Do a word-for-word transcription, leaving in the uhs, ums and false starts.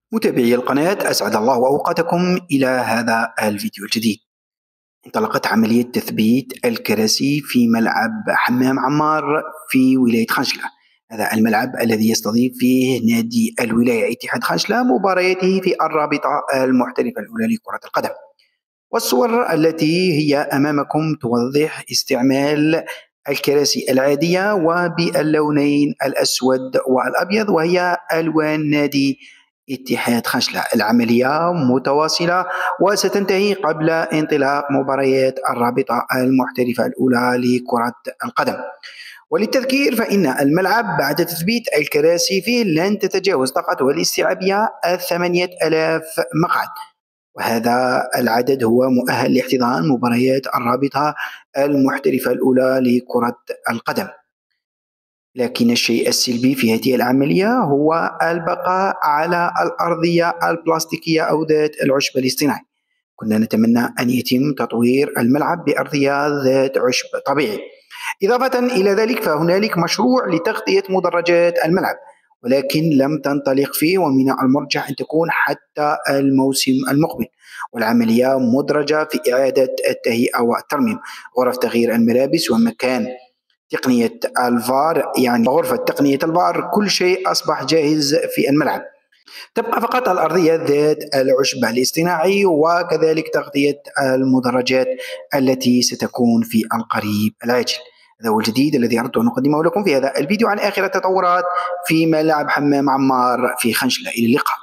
متابعي القناة، أسعد الله أوقاتكم إلى هذا الفيديو الجديد. انطلقت عملية تثبيت الكراسي في ملعب حمام عمار في ولاية خنشلة. هذا الملعب الذي يستضيف فيه نادي الولاية اتحاد خنشلة مبارياته في الرابطة المحترفة الأولى لكرة القدم. والصور التي هي أمامكم توضح استعمال الكراسي العادية وباللونين الأسود والأبيض، وهي ألوان نادي اتحاد خنشلة. العملية متواصلة وستنتهي قبل انطلاق مباريات الرابطة المحترفة الأولى لكرة القدم. وللتذكير فإن الملعب بعد تثبيت الكراسي فيه لن تتجاوز طاقته الاستيعابية ثمانية آلاف مقعد، وهذا العدد هو مؤهل لاحتضان مباريات الرابطة المحترفة الأولى لكرة القدم. لكن الشيء السلبي في هذه العملية هو البقاء على الأرضية البلاستيكية أو ذات العشب الاصطناعي. كنا نتمنى أن يتم تطوير الملعب بأرضية ذات عشب طبيعي. إضافة إلى ذلك فهنالك مشروع لتغطية مدرجات الملعب، ولكن لم تنطلق فيه، ومن المرجح أن تكون حتى الموسم المقبل. والعملية مدرجة في إعادة التهيئة والترميم، غرف تغيير الملابس ومكان تقنية الفار، يعني غرفة تقنية الفار، كل شيء أصبح جاهز في الملعب. تبقى فقط الأرضية ذات العشب الاصطناعي، وكذلك تغطية المدرجات التي ستكون في القريب العاجل. هذا هو الجديد الذي أردت أن أقدمه لكم في هذا الفيديو عن آخر التطورات في ملعب حمام عمار في خنشلة. إلى اللقاء.